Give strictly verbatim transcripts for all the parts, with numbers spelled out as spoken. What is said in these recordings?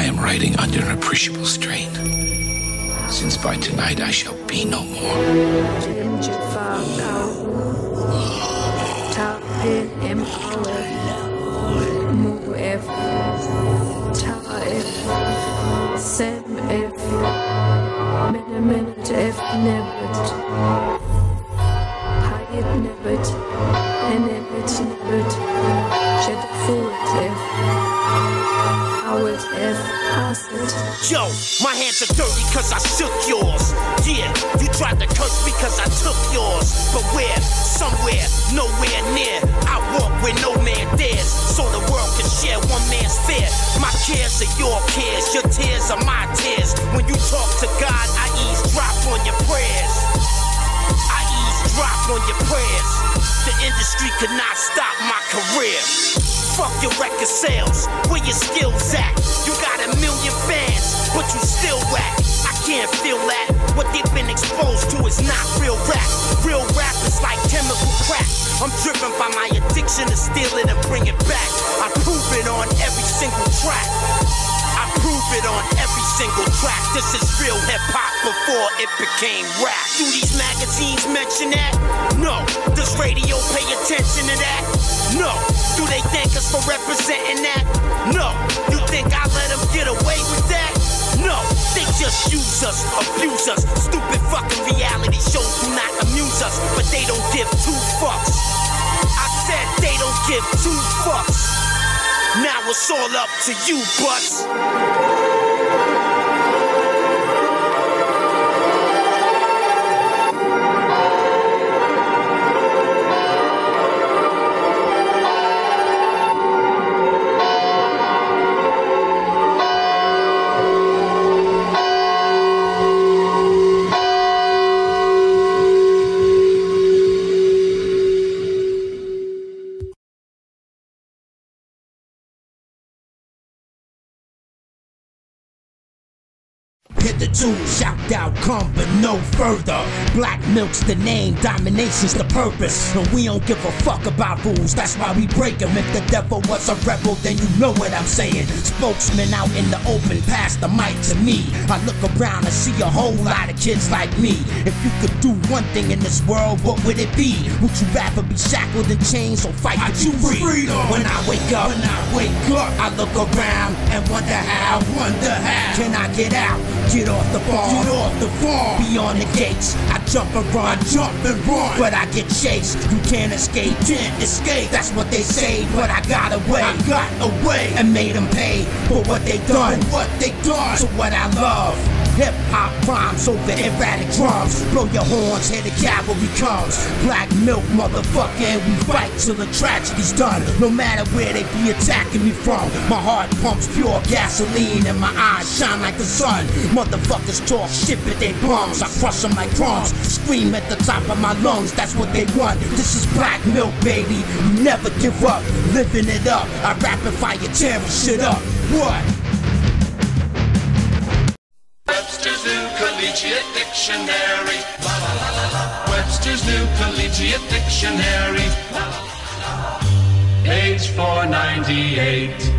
I am writing under an appreciable strain, since by tonight I shall be no more. Yo, my hands are dirty cause I shook yours. Yeah, you tried to curse me cause I took yours. But where? Somewhere, nowhere near. I walk where no man dares, so the world can share one man's fear. My cares are your cares, your tears are my tears. When you talk to God, I eavesdrop on your prayers. I eavesdrop on your prayers. The industry could not stop my career. Fuck your record sales, where your skills at? You got a million fans, but you still whack. I can't feel that. What they've been exposed to is not real rap. Real rap is like chemical crack. I'm driven by my addiction to steal it and bring it back. I prove it on every single track. I prove it on every single track. This is real hip-hop before it became rap. Do these magazines mention that? No. Does radio pay attention to that? No. Do they thank us for representing that? No. You think I let them get away with that? No. They just use us, abuse us. Stupid fucking reality shows do not amuse us, but they don't give two fucks. I said they don't give two fucks. Now it's all up to you, butts. Hitherto, shout out, come but no further. Black milk's the name, domination's the purpose. And we don't give a fuck about rules, that's why we break them. If the devil was a rebel, then you know what I'm saying. Spokesman out in the open, pass the mic to me. I look around and see a whole lot of kids like me. If you could do one thing in this world, what would it be? Would you rather be shackled in chains or fight to be free? Freedom. When I wake up, when I wake up, I look around and wonder how, wonder how can I get out? Get off the farm, get off the farm. Beyond the gates, I jump and run, I jump and run. But I get chased, you can't escape, can't escape. That's what they say, but I got away, I got away, and made them pay for what they done, for what they done. So what I love, hip hop rhymes over erratic drums. Blow your horns, here the cavalry comes. Black milk, motherfucker, and we fight till the tragedy's done. No matter where they be attacking me from, my heart pumps pure gasoline and my eyes shine like the sun. Motherfuckers talk shit but they bums, I crush them like drums. Scream at the top of my lungs, that's what they want. This is black milk, baby, you never give up. Living it up, I rapid fire tearing shit up. What? Webster's New Collegiate Dictionary. La, la, la, la, la. Webster's New Collegiate Dictionary. La, la, la, la. Page four ninety-eight.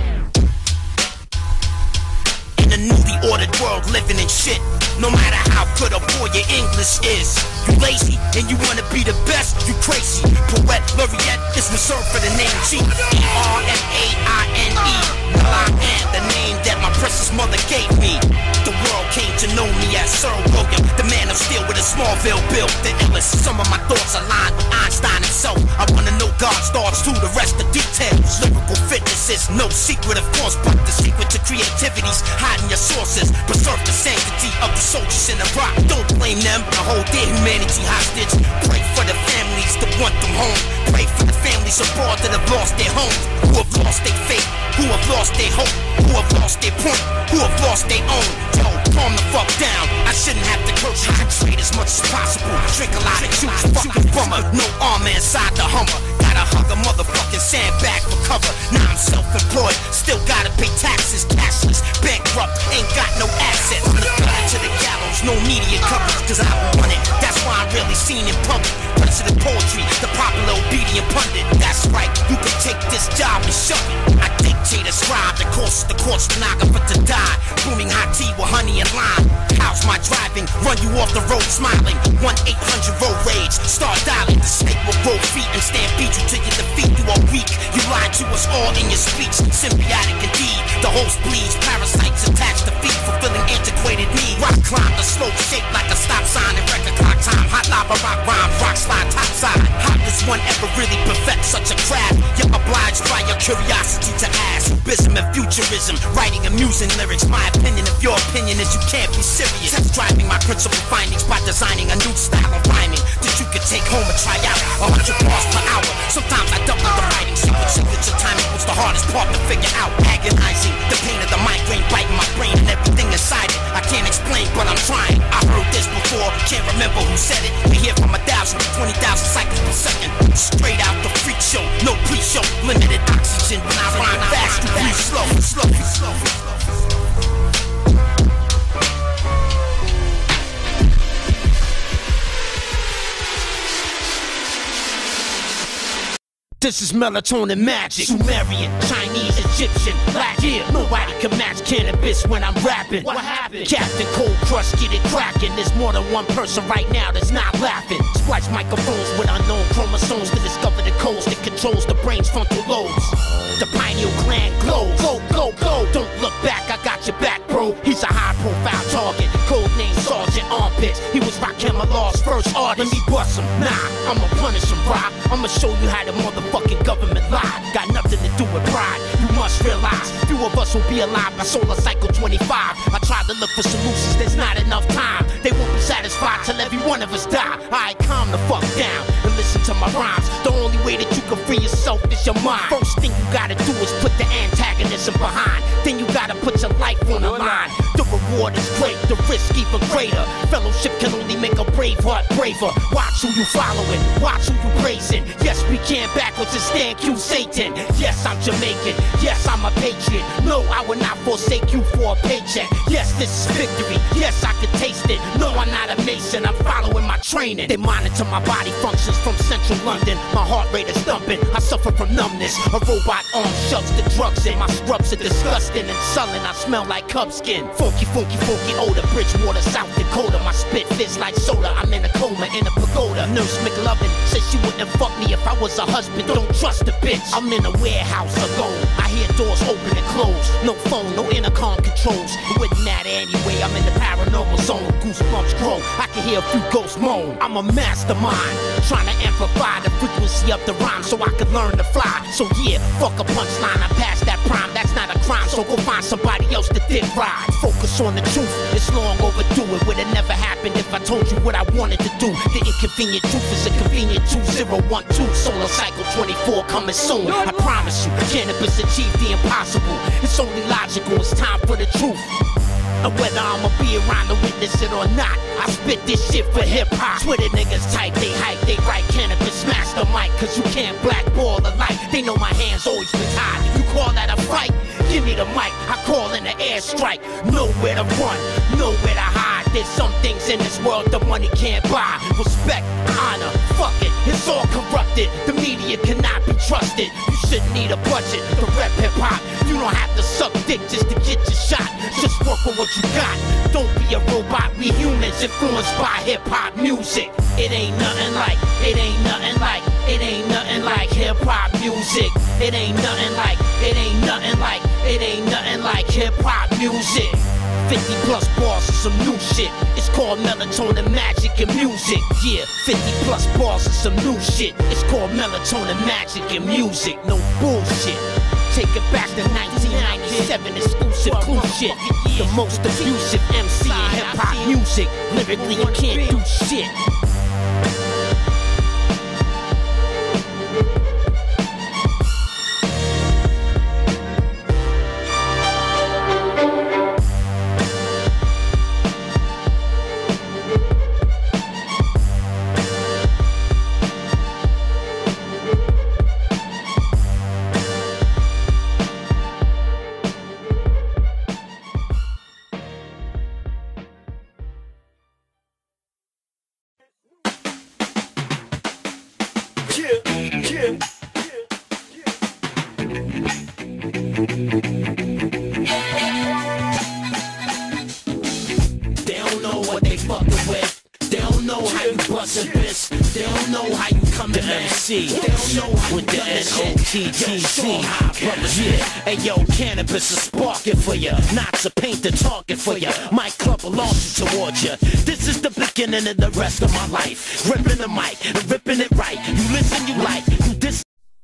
In a newly ordered world, living in shit. No matter how good or poor your English is, you lazy and you wanna be the best, you crazy. Poet laureate is reserved for the name G. E R M A I N E. Well, I am the name that my precious mother gave me. The world came to know me as Sir William, the man of steel with a Smallville built. The illest, some of my thoughts align with Einstein himself. I wanna know God's thoughts too, the rest of details. Lyrical fitness is no secret, of course, but the secret to creativity's hiding your sources. Preserve the sanctity of the soldiers in Iraq. Don't blame them, I hold their humanity hostage. Pray for the families that want them home. Pray for the families abroad that have lost their homes, who have lost their faith, who have lost their hope, who have lost their point, who have lost their own. Yo, calm the fuck down, I shouldn't have to curse you. Concentrate as much as possible, drink a lot of juice, fucking bummer. No armor inside the Hummer, gotta hug a motherfucking sandbag for cover. Now I'm self-employed, still gotta pay taxes, cashless, bankrupt, ain't got no assets. Look back to the gallows, no media coverage, cause I don't want it. That's why I'm rarely seen in public. President poetry, the popular obedient pundit. That's right, you can take this job and shove it. I dictate a scribe, the course, the course sports stenographer to die. Booming hot tea with honey and lime. How's my driving? Run you off the road smiling. one eight hundred road rage. Start dialing. The snake will grow feet and stampede you till you defeat. You are weak. You lied to us all in your speech. Symbiotic indeed. The host bleeds. Parasites attached to feet. Fulfilling antiquated need. Rock climb the slope shaped like a stop sign and record clock time. Hot lava rock rhyme. Rock slide topside. How does one ever really perfect such a craft? You're obliged by your curiosity to ask. Bism and futurism. Writing amusing lyrics. My opinion of your opinion is you can't be serious. Test driving my principal findings by designing a new style of rhyming that you could take home and try out. A hundred bars per hour. Sometimes I double the writing. Secret signature timing was the hardest part to figure out. Agonizing. The pain of the migraine biting my brain and everything inside it. I can't explain, but I'm trying. I heard this before. Can't remember who said it. We hear from a thousand to twenty thousand cycles per second. Straight out the freak show. No pre-show. Limited oxygen. When I rhyme fast, you breathe slow, slow, slow, slow. This is melatonin magic. Sumerian, Chinese, Egyptian, black. Yeah, nobody can match cannabis when I'm rapping. What happened? Captain Cold Crush, get it cracking. There's more than one person right now that's not laughing. Splice microphones with unknown chromosomes to discover the codes that controls the brain's frontal lobes. The pineal gland glows. Go, go, go. Don't look back, I got your back, bro. He's a high-profile target. Code name Sergeant Armpits. He was Rakim Allah's first artist. Let me bust him. Nah, I'ma punish him, Rob. I'ma show you how the motherfucking government lied. Got nothing to do with pride. You must realize few of us will be alive by solar cycle twenty-five. I tried to look for solutions, there's not enough time. They won't be satisfied till every one of us die. Alright, calm the fuck down and listen to my rhymes. The only way that you can free yourself is your mind. First thing you gotta do is put the antagonism behind. Then you gotta put your life on the line. The reward is great, the risk even greater. Fellowship can only make a brave heart braver. Watch who you following, watch who you praising. Yes, we can't backwards and stand Q Satan. Yes, I'm Jamaican, yes, I'm a patriot. No, I will not forsake you for a paycheck. Yes, this is victory, yes, I can taste it. No, I'm not a mason, I'm following my training. They monitor my body functions from central London. My heart rate is thumping, I suffer from numbness. A robot arm shoves the drugs in. My scrubs are disgusting and sullen, I smell like cub skin. Funky, funky, funky odor, Bridgewater, South Dakota. My spit fizz like soda, I'm in a coma in a pagoda. Nurse McLovin said she wouldn't fuck me if I was a husband. Don't trust the bitch, I'm in a warehouse alone. I hear doors open and close, no phone, no intercom controls. It wouldn't matter anyway, I'm in the paranormal zone. Goosebumps grow, I can hear a few ghosts moan. I'm a mastermind, trying to amplify the frequency of the rhyme so I can learn to fly. So yeah, fuck a punchline, I passed that prime, that's not a crime. So go find somebody else to dick ride. Focus on the truth, it's long overdue. It would've never happened if I told you what I wanted to do. The inconvenient truth is a convenient two zero one two. Solar cycle twenty-four coming soon. I promise you, cannabis achieved the impossible. It's only logical, it's time for the truth. And whether I'ma be around to witness it or not, I spit this shit for hip-hop. Twitter niggas type, they hype, they write cannabis, smash the mic, cause you can't blackball the light. They know my hands always been tied. You call that a fight? Give me the mic, I call in an airstrike. Nowhere to run, nowhere to hide. There's some things in this world the money can't buy. Respect, honor, fuck it, it's all corrupted. The media cannot be trusted. You shouldn't need a budget to rep hip-hop. You don't have to suck dick just to get your shot. Just work on what you got. Don't be a robot, we humans influenced by hip-hop music. It ain't nothing like, it ain't nothing like, it ain't nothing like hip-hop music. It ain't nothing like, it ain't nothing like, it ain't nothing like hip-hop music. fifty plus bars of some new shit. It's called melatonin magic and music. Yeah, fifty plus bars of some new shit. It's called melatonin magic and music. No bullshit. Take it back to nineteen ninety-seven, exclusive clue shit. The most abusive M C in hip-hop music. Lyrically, you can't do shit. bustin' bits. They don't know how you come to M C. They don't know how with the N O T T C. Brothers, yeah. Hey yo, cannabis is sparking for ya. Knots to paint the target for ya. My club will launch it towards ya. This is the beginning of the rest of my life. Ripping the mic and ripping it right. You listen, you like, you dis.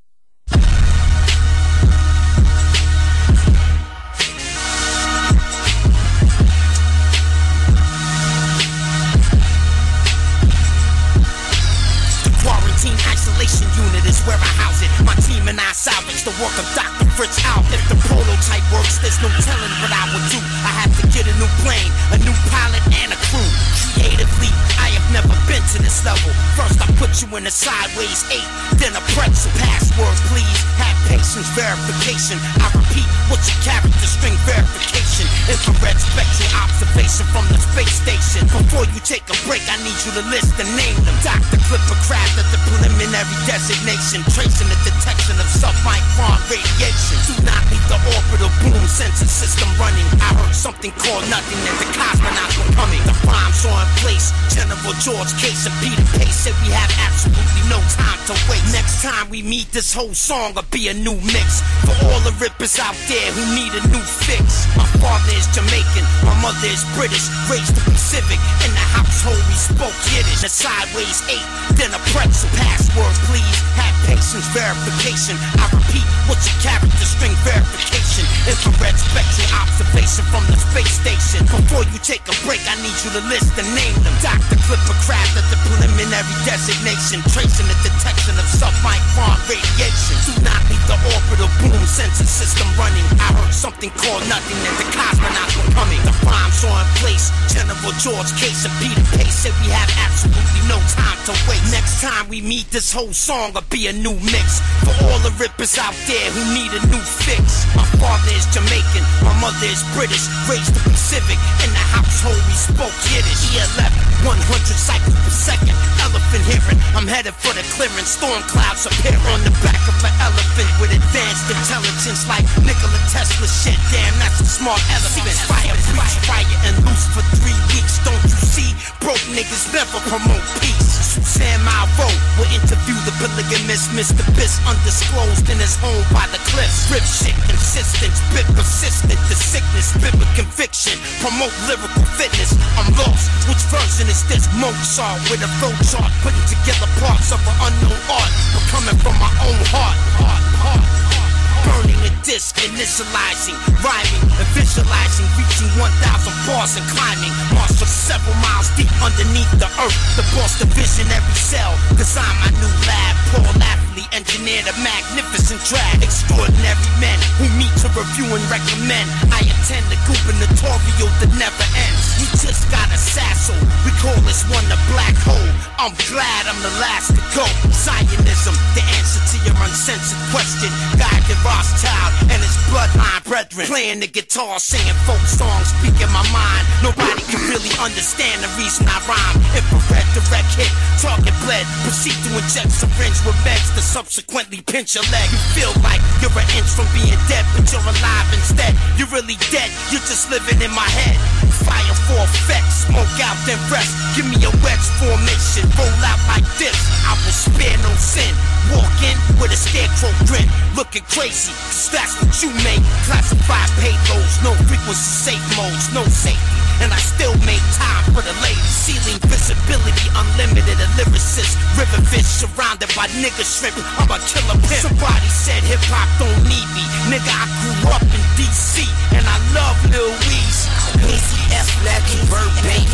Isolation unit is where I house it. My team and I salvage the work of Doctor Fritz out. If the prototype works, there's no telling what I would do. I have to get a new plane, a new pilot, and a crew. Creatively, I have never been to this level. First I put you in a sideways eight, then a pretzel. Password, please. Have patience, verification. I repeat, what's your character string verification? Infrared spectral observation from the space station. Before you take a break, I need you to list and name them. Doctor Clipper Craft at the preliminary designation, tracing the detection of submicron radiation. Do not leave the orbital boom sensor system running. I heard something called nothing and the cosmonauts were coming. The rhymes are in place. General George Case and Peter Pace said we have absolutely no time to waste. Next time we meet, this whole song will be a new mix for all the rippers out there who need a new fix. My father is Jamaican, my mother is British, raised to be civic. In the household we spoke Yiddish. A sideways eight, then a pretzel. Password, please. Have patience, verification. I repeat, what's your character string verification? Infrared spectral observation from the space station. Before you take a break, I need you to list and name them. Doctor Clipper Craft at the preliminary designation, tracing the detection of submicron radiation. Do not leave the orbital boom sensor system running. I heard something called nothing and the cosmonauts were coming. The rhymes are in place. General George Case and Peter Pace said we have absolutely no time to waste. Next time we meet, this whole song will be a new mix for all the rippers out there who need a new fix. My father is Jamaican, my mother is British, raised to be civic. In the household we spoke Yiddish. E eleven, one hundred cycles per second. Elephant hearing, I'm headed for the clearance. Storm clouds appear on the back of an elephant with advanced intelligence like Nikola Tesla shit. Damn, that's a smart elephant. Fire, preach, fire, and loose for three weeks. Don't you see? Broke niggas never promote peace. Sam Malvo will interview the polygamist Mister Biss, undisclosed in his home by the cliffs. Rip shit, consistent, spit persistent. The sickness, spit with conviction. Promote lyrical fitness. I'm lost. Which version is this? Mozart with a flow chart, putting together parts of an unknown art, but coming from my own heart. Heart, heart. Burning a disc, initializing, rhyming, and visualizing, reaching one thousand bars and climbing. March several miles deep underneath the earth. The boss, the visionary cell, design my new lab. Paul Lafley engineered a magnificent track. Extraordinary men who meet to review and recommend. I attend the gubernatorial that never ends. We just got a sassel, we call this one a black hole. I'm glad I'm the last to go. Zionism, the answer to your uncensored question. God did Rothschild and his bloodline brethren, playing the guitar, singing folk songs, speaking my mind. Nobody can really understand the reason I rhyme. Infrared direct hit, target bled, proceed to inject syringe with meds to subsequently pinch your leg. You feel like you're an inch from being dead, but you're alive instead. You're really dead, you're just living in my head. Fire for effect, smoke out then rest. Give me a wedge formation, roll out like this. I will spare no sin. Walk in with a scarecrow grin, looking crazy, cause that's what you make. Classified payloads, no frequency safe modes, no safety. And I still make time for the ladies. Ceiling visibility, unlimited, a lyricist. River fish surrounded by nigga shrimp. I'm a killer pimp. Somebody said hip hop don't need me. Nigga, I grew up in D C and I love Lil Weeze. P C F matching bird baby.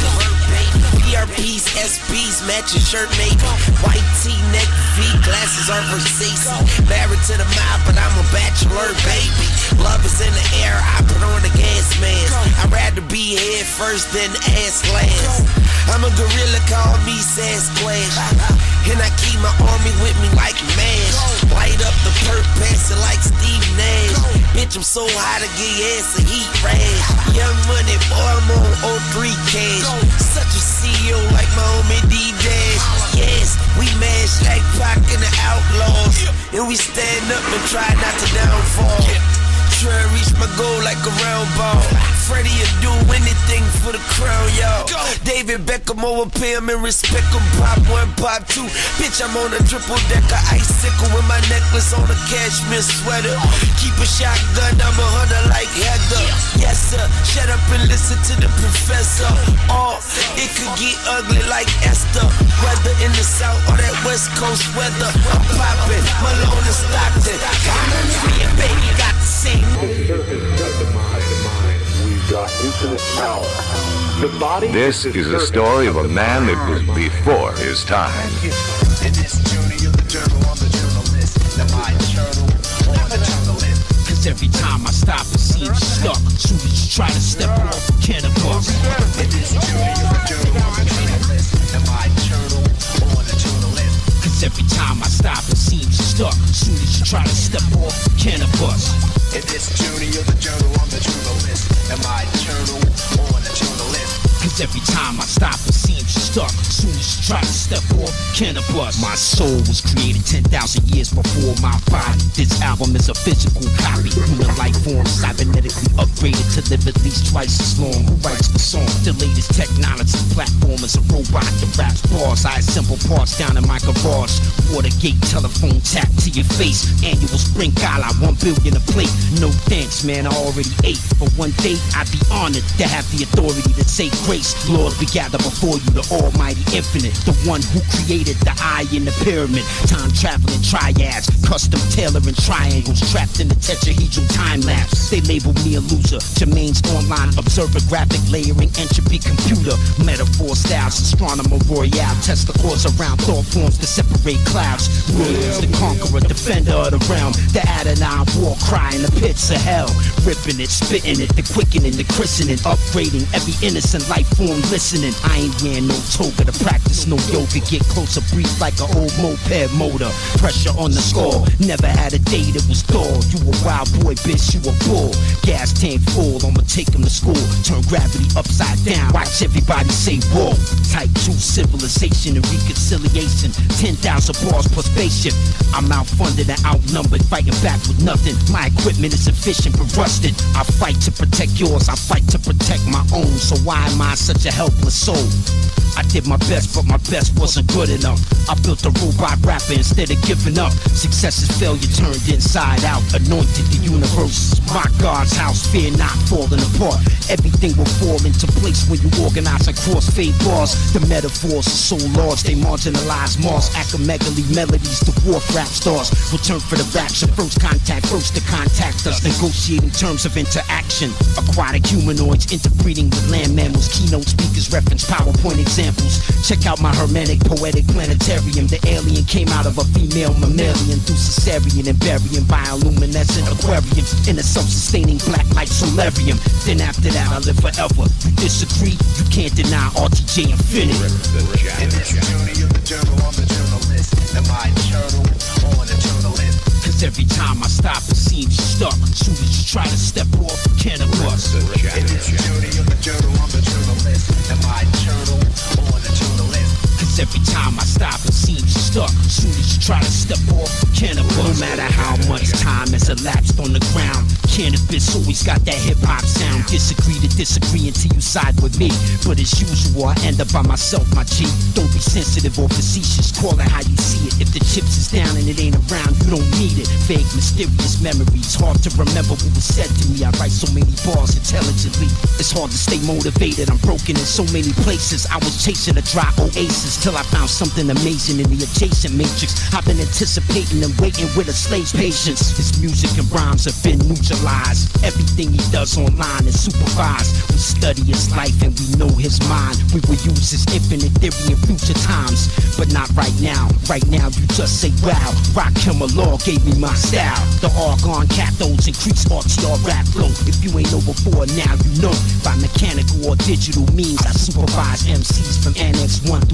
P R Ps, S Bs matching shirt maybe. White tee, neck V, glasses are Versace. Married to the mob, but I'm a bachelor baby. Love is in the air, I put on the gas mask. I'd rather be head first than ass last. I'm a gorilla, call me Sasquatch. And I keep my army with me like MASH. Light up the perk, pass it like Steve Nash. Bitch, I'm so high to get your ass a heat rash. Young money, boy, I'm on oh three cash. Such a C E O like my homie D-Dash. Yes, we mash like Pac and the Outlaws. And we stand up and try not to downfall. Try to reach my goal like a round ball. Freddie would do anything for the crown, y'all. David Beckham overpay him and respect him. Pop one, pop two. Bitch, I'm on a triple decker icicle with my necklace on a cashmere sweater. Keep a shotgun, I'm a hunter like Heather. Yes, sir. Shut up and listen to the professor. Oh, it could get ugly like Esther. Whether in the south or that west coast weather. I'm poppin', Malone and Stockton. Me and baby got the same. This is a story of a man that was before his time. In this journey of the journal, I'm the journalist. Now my journal on the journalist. Cause every time I stop it seems stuck. Soon as you try to step off, can of bust. In this journey of the journal, I'm the journalist. Now my journal on the journalist. Cause every time I stop it seems stuck. Soon as you try to step off, can of bust. In this journey of the journal, I'm the journalist. And my journal on the journalist. Cause every time I stop it seems stuck. Soon as you try to step off, can of bust. My soul was created ten thousand years before my body. This album is a physical copy. Human life form cybernetically upgraded to live at least twice as long. Who writes the song? The latest technology platform is a robot that raps bars. I assemble parts down in my garage. Watergate telephone tap to your face. Annual spring gala, one billion a plate. No thanks, man, I already ate. But one day I'd be honored to have the authority to say grace. Lord, we gather before you, the almighty infinite, the one who created the eye in the pyramid. Time traveling triads, custom tailoring triangles, trapped in the tetrahedral time lapse. They label me a loser. Jermaine's online observer, graphic layering, entropy computer, metaphor styles, astronomer royale, test the course around thought forms to separate clouds. Williams, the conqueror, defender of the realm, the Adonai war cry in the pits of hell, ripping it, spitting it, the quickening, the christening, upgrading every innocent life form listening. I ain't wearing no toga to practice no yoga. Get closer, breathe like an old moped motor. Pressure on the score. Never had a day that was dull. You a wild boy, bitch, you a bull. Gas tank full, I'ma take him to school. Turn gravity upside down. Watch everybody say whoa. Type two civilization and reconciliation. ten thousand bars plus spaceship. I'm outfunded and outnumbered, fighting back with nothing. My equipment is efficient but rusted. I fight to protect yours, I fight to protect my own. So why am I such a helpless soul? I did my best, but my best wasn't good enough. I built a robot rapper instead of giving up. Success is failure turned inside out. Anointed the universe, my God's house. Fear not falling apart. Everything will fall into place when you organize and crossfade bars. The metaphors are so large, they marginalize Mars. Acromegaly melodies to dwarf rap stars. Return for the rapture, first contact, first to contact us. Negotiating terms of interaction. Aquatic humanoids interbreeding with land mammals. Keynote speakers reference PowerPoint examples. Check out my hermetic poetic planetarium. The alien came out of a female mammalian through cesarean and burying bioluminescent aquariums in a self-sustaining black light solarium. Then after that I live forever. You disagree, you can't deny R T J Infinity. In this journey of the journal, I'm the journalist. And my journal on the journalist. Cause every time I stop it seems stuck. Soon as you try to step off, can of bust. In this journey of the journal, I'm the journalist. And my journal on the journalist. Cause every time I stop it seems stuck. Soon as you try to step off, can of bust. No matter how much time has elapsed on the ground, cannabis always got that hip-hop sound. Disagree to disagree until you side with me. But as usual, I end up by myself, my G. Don't be sensitive or facetious, call it how you see it. If the chips is down and it ain't around, you don't need it. Vague, mysterious memories, hard to remember what was said to me. I write so many bars intelligently, it's hard to stay motivated. I'm broken in so many places. I was chasing a dry oasis till I found something amazing in the adjacent matrix. I've been anticipating and waiting with a slave's patience. His music and rhymes have been neutralized. Everything he does online is supervised. We study his life and we know his mind. We will use his infinite theory in future times, but not right now. Right now you just say wow. Rock him a law gave me my style. The argon cathodes increase R T R rap flow. If you ain't know before, now you know. By mechanical or digital means I supervise M Cs from Annex one through ten and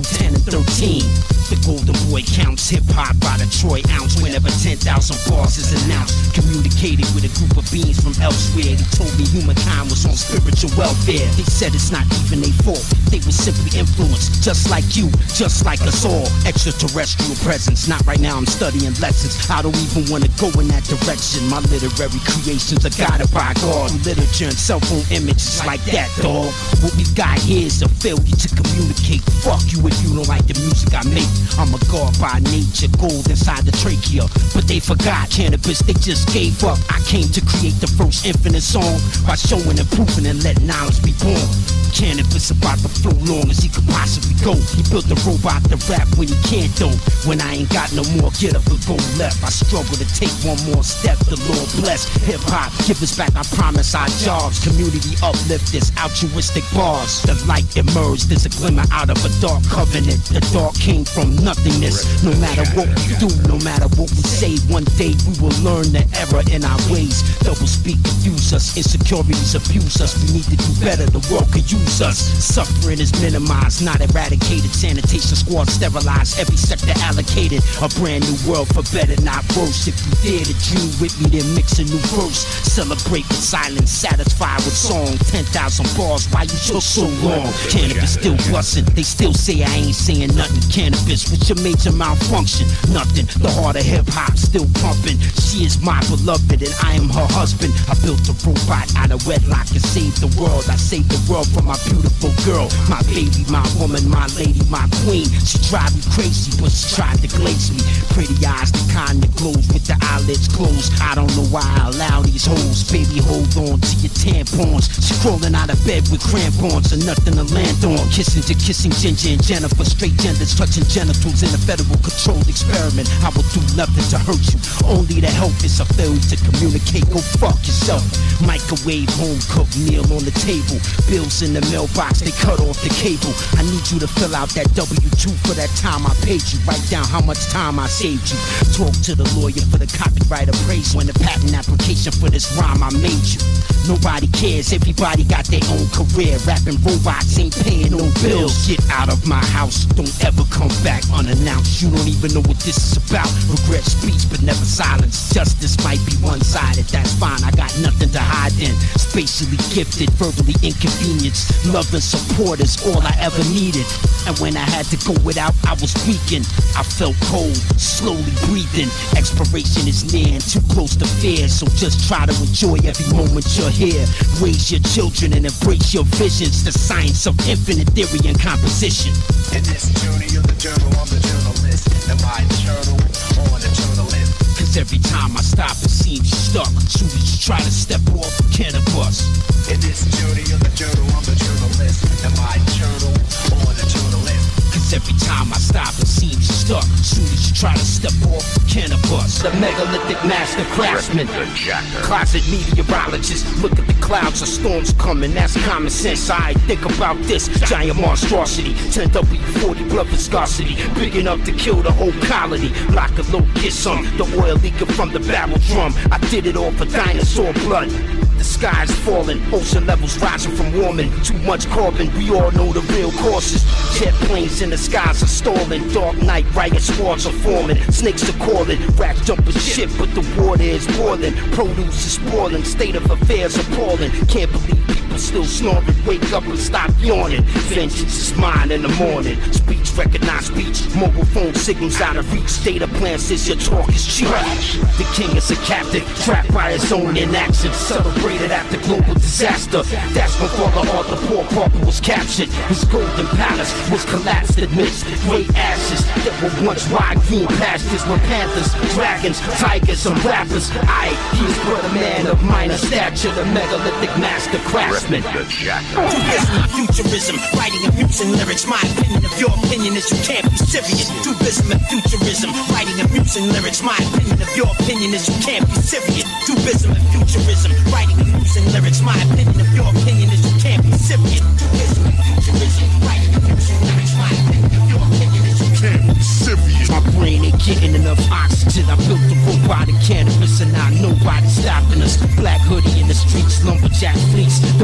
thirteen. The Golden Boy counts hip-hop by the Troy ounce. Whenever ten thousand bars is announced, communicated with a group of beings from elsewhere. They told me humankind was on spiritual welfare. They said it's not even their fault, they were simply influenced, just like you, just like us all. Extraterrestrial presence, not right now, I'm studying lessons. I don't even want to go in that direction. My literary creations are guided by God. Literature and cell phone images like that, dog. What we got here is a failure to communicate. Fuck you if you don't like the music I make. I'm a god by nature, gold inside the trachea. But they forgot cannabis, they just gave up. I came to create the first infinite song by showing and proving and letting knowledge be born. Cannabis about to flow long as he could possibly go. He built a robot to rap when he can't though. When I ain't got no more, get up and go left. I struggle to take one more step, the Lord bless. Hip-hop, give us back, I promise our jobs. Community uplifters, altruistic bars. The light emerged, there's a glimmer out of a dark covenant. The dark came from nothingness. No matter what we do, no matter what we say, one day we will learn the error in our ways. Double speak confuse us, insecurities abuse us. We need to do better, the world could use us. Suffering is minimized, not eradicated. Sanitation squad sterilized, every sector allocated. A brand new world for better, not worse. If you dare to dream with me, then mix a new verse. Celebrate with silence, satisfied with song. Ten thousand bars, why you took so long? Cannabis still bustin', they still say I ain't saying nothing. Cannabis, what's your major malfunction? Nothing, the heart of hip-hop still pumping. She is my beloved and I am her husband. I built a robot out of wedlock and saved the world. I saved the world from my beautiful girl, my baby, my woman, my lady, my queen. She drive me crazy, but she tried to glaze me. Pretty eyes, the kind that glows with the eyelids closed. I don't know why I allow these hoes. Baby, hold on to your tampons. She crawling out of bed with crampons and nothing to land on. Kissing to kissing Ginger and Jennifer, straight genders touching genitals in a federal controlled experiment. I will do nothing to hurt you, only to help is a failure to communicate. Go fuck yourself. Microwave, home cooked meal on the table. Bills in the mailbox, they cut off the cable. I need you to fill out that W two for that time I paid you. Write down how much time I saved you. Talk to the lawyer for the copyright appraisal and the patent application for this rhyme I made you. Nobody cares, everybody got their own career. Rapping robots ain't paying no bills. Get out of my house, don't ever come back unannounced. You don't even know what this is about. Regret speech but never silence. Justice might be one-sided, that's fine, I got nothing to hide in. Spatially gifted, verbally inconvenienced. Love and support is all I ever needed. And when I had to go without, I was weakened. I felt cold, slowly breathing. Expiration is near and too close to fear. So just try to enjoy every moment you're here. Raise your children and embrace your visions. The science of infinite theory and composition. In this journey of the journal, I'm the journalist. And my journal on the journalist. Cause every time I stop it seems stuck. Soon as you try to step off, cannabis. In this journey of the journal, I'm the journalist. And my journal on the journalist. Cause every time I stop it seems stuck. Soon as you try to step off, cannabis. The megalithic master craftsman, closet meteorologist. Look at the clouds, a storm's coming, that's common sense. I think about this giant monstrosity. ten W forty blood viscosity, big enough to kill the whole colony. Lock a low kiss on the oil leaking from the barrel drum. I did it all for dinosaur blood. The sky's falling, ocean levels rising from warming. Too much carbon, we all know the real causes. Jet planes in the skies are stalling. Dark night, riot squads are forming. Snakes are calling, rack jumping shit, but the water is boiling. Produce is spoiling, state of affairs appalling. Can't believe people still snoring. Wake up and stop yawning. Vengeance is mine in the morning. Speech, recognize speech. Mobile phone signals out of reach. Data plan says your talk is cheap. The king is a captive, trapped by his own inaction. Celebrated after global disaster. That's when Father Arthur Poor Papa was captured. His golden palace was collapsed amidst great ashes that were once wide green pastures with panthers, dragons, tigers, and rappers. I, he is but a man of minor stature, the megalithic master craftsman. Futurism, writing and musing lyrics. My opinion of your opinion is you can't be serious. Dubism and futurism, writing and musing lyrics. My opinion of your opinion is you can't be serious. Dubism and futurism, writing and musing lyrics. My opinion of your opinion is you can't be serious. Dubism and futurism, writing and musing lyrics. My opinion of your opinion is you can't be serious. My brain ain't getting enough oxygen. I built the robotic cannabis and now nobody's stopping us. Black hoodie in the streets, lumberjack fleets. The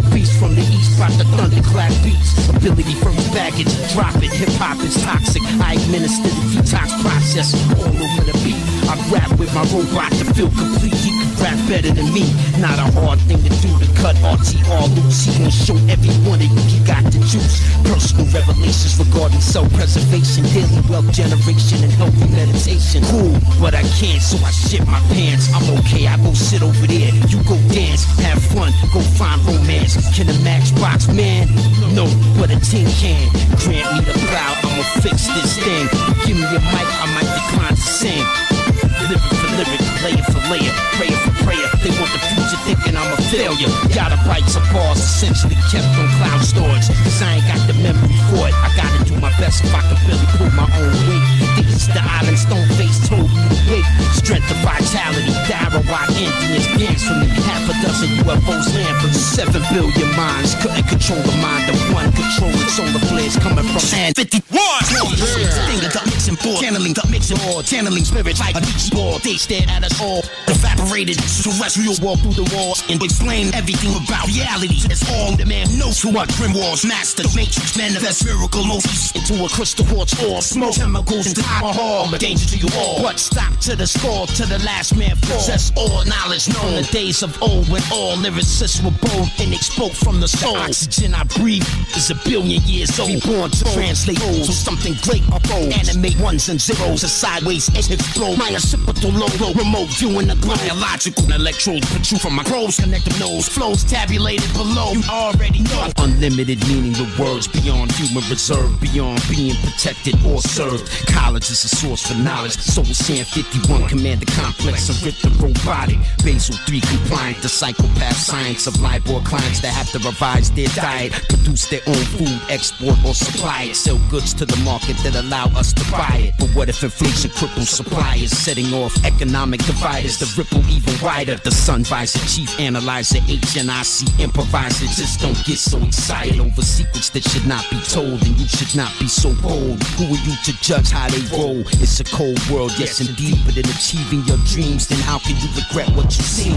A beast from the east, bout the thunderclap beats. Ability from baggage, drop it. Hip hop is toxic. I administer the detox process all over the beat. I rap with my robot to feel complete. He can rap better than me. Not a hard thing to do to cut R T R loose. He gon' show every one of you he got the juice. Personal revelations regarding self-preservation, daily wealth generation, and healthy meditation. Cool, but I can't, so I shit my pants. I'm okay, I go sit over there. You go dance, have fun, go find romance. Can a matchbox man? No, but a tin can. Grant me the plow, I'ma fix this thing. Give me a mic, I might decline to sing. Lyric for lyric, layer for layer, prayer for prayer. They want the future thinking I'm a failure. Gotta bite some bars, essentially kept on cloud storage. Cause I ain't got the memory for it. I gotta do my best if I can really pull my own weight. The East, the island, stone face told me to wait. Strength of vitality, Darawak Indians dance for me. Half a dozen U F Os land for seven billion minds. Couldn't control the mind of one, controlling solar flares coming from hand fifty-one. Finger the mixing board, channeling the mixing board, channeling spirits like a Nietzsche board. They stared at us all, evaporated terrestrial walk through the walls and explain everything about reality. It's all the man knows who are grimoires, master, matrix, manifest miracle moves into a crystal quartz orb. Smoke chemicals into alcohol, a danger to you all. But stop to the score, to the last man fall. Possess all knowledge known. The days of old when all lyricists were bold and they spoke from the soul. The oxygen I breathe is a billion years old. Reborn to translate to something great unfold. Animate ones and zeros, a sideways explode. My occipital logo, remote viewing the glow. Biological electrodes protrude from my probes, connect the nose. Flows tabulated below, you already know. Unlimited meaning with words beyond human reserve, beyond being protected or served. College is a source for knowledge. Soul Sand fifty-one, Commander Complex, and Rip the robotic. Basel three compliant, the psychopath science of LIBOR clients that have to revise their diet, produce their own food, export or supply it, sell goods to the market that allow us to buy it. But what if inflation cripples suppliers, setting off economic dividers, the ripple even wider? The sun visor, chief analyzer, H N I C improviser. Just don't get so excited over secrets that should not be told, and you should not be so bold. Who are you to judge how they roll? It's a cold world, yes indeed, but in achieving your dreams, then how can you regret what you see?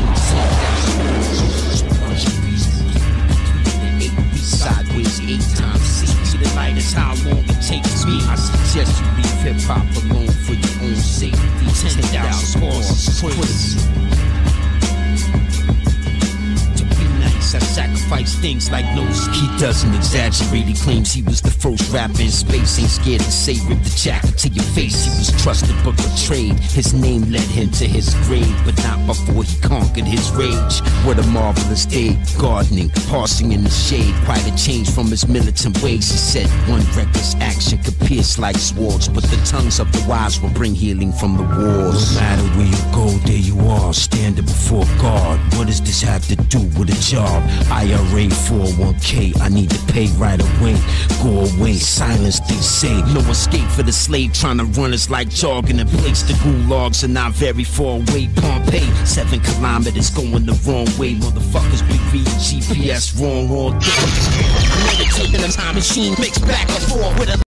Sideways eight times sixty. The light is how long it takes me. I suggest you leave hip hop alone for your own safety. Ten thousand horses. I sacrifice things like nose. He doesn't exaggerate. He claims he was the first rapper in space. Ain't scared to say rip the jacket to your face. He was trusted but betrayed. His name led him to his grave, but not before he conquered his rage. What a marvelous day, gardening, parsing in the shade. Quite a change from his militant ways. He said one reckless action could pierce like swords, but the tongues of the wise will bring healing from the wars. No matter where you go, there you are, standing before God. What does this have to do with a job? I R A four oh one K, I need to pay right away. Go away, silence they say. No escape for the slave trying to run us like jogging in place. The gulags are not very far away. Pompeii, seven kilometers going the wrong way. Motherfuckers be reading G P S wrong all day. I'm meditating a time machine mixed back and forth with a